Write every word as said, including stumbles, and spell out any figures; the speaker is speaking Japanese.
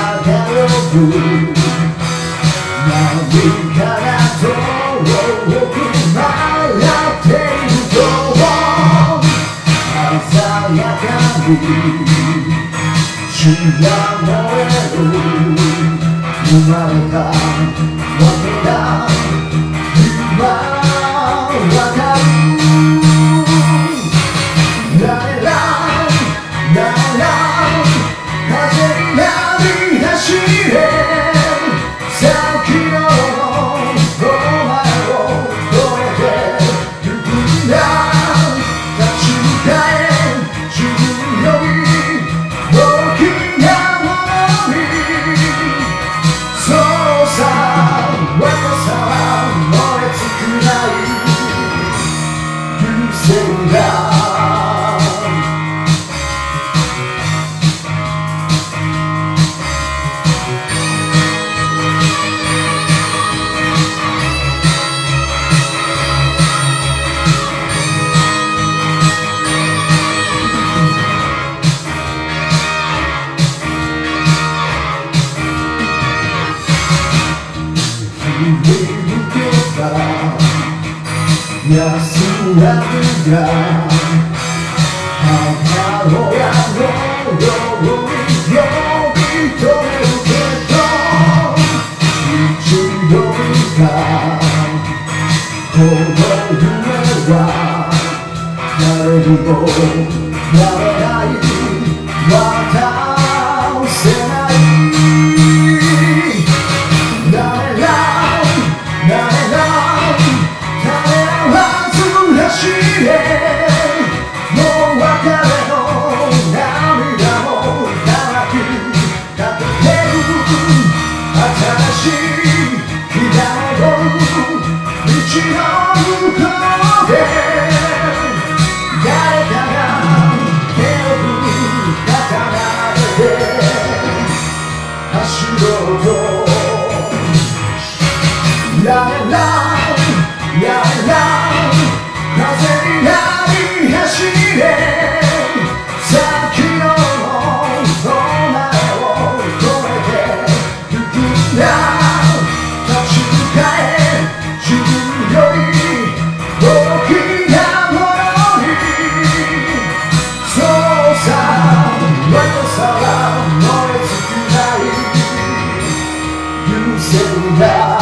漂う何から遠く舞っていると鮮やかに血が燃える生まれたわけだ今わかるララララ風になり走れさっきのお前を越えてゆくんだ立ち向かえ自分より大きなものにそうさ若さは燃え尽くない優先だ安らぐが母親のように呼び止めるけど一度がこの夢は誰にもやれない渡せないもう別れの涙も長くかけてる新しい日が昇る道の向こうで誰かが手を振る刀で走ろうとララララ風になり走れさっきのお前を越えてゆくんだ立ち向かえ自分より大きなものにそうさ若さは燃え尽きない優先だ